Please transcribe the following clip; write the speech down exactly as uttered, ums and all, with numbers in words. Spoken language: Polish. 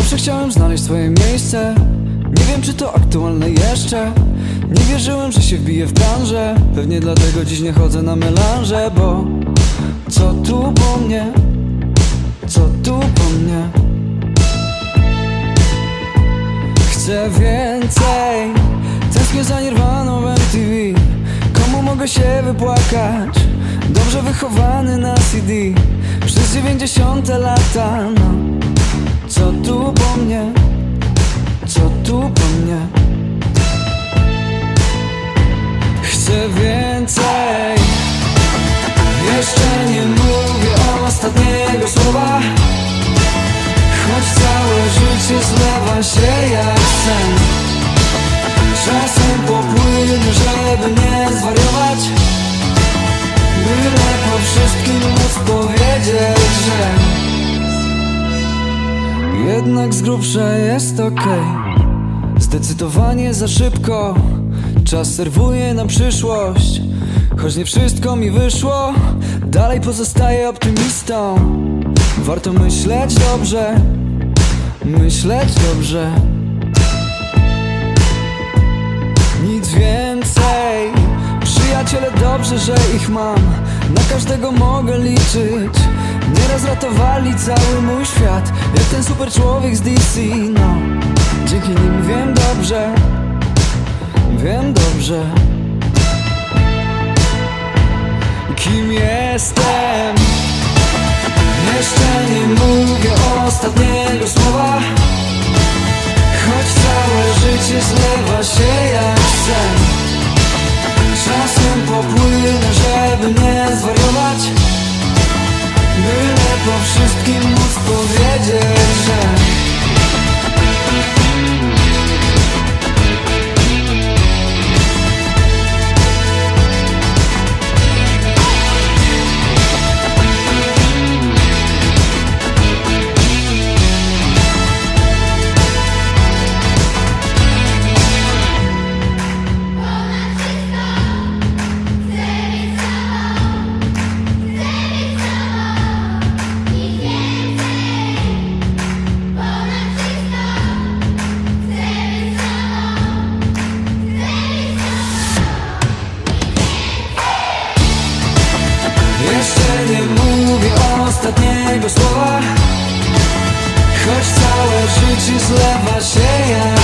Zawsze chciałem znaleźć swoje miejsce. Nie wiem, czy to aktualne jeszcze. Nie wierzyłem, że się wbiję w branżę. Pewnie dlatego dziś nie chodzę na melanże. Bo co tu po mnie? Co tu po mnie? Chcę więcej. Tęsknię za Nirwaną w M T V. Komu mogę się wypłakać? Dobrze wychowany na C D przez dziewięćdziesiąte lata. No. Co tu po mnie? Co tu po mnie? Chcę więcej. Jeszcze nie mówię ostatniego słowa, choć całe życie zlewa się jak sen. Czasem popłynę, żeby nie zwariować, byle po wszystkim móc powiedzieć, że jednak z grubsza jest okej. Zdecydowanie za szybko. Czas serwuje na przyszłość. Choć nie wszystko mi wyszło, dalej pozostaję optymistą. Warto myśleć dobrze, myśleć dobrze. Nic więcej. Przyjaciele, dobrze, że ich mam. Na każdego mogę liczyć. Nieraz ratowali cały mój świat, jak ten super człowiek z D C. No, dzięki nim wiem dobrze, wiem dobrze, kim jestem. Jeszcze nie mówię ostatniego słowa, choć całe życie zlewa się jak sen. Czasem popłynę, żeby nie zwariować, byle po wszystkim móc powiedzieć, że jeszcze nie mówię ostatniego słowa, choć całe życie zlewa się jak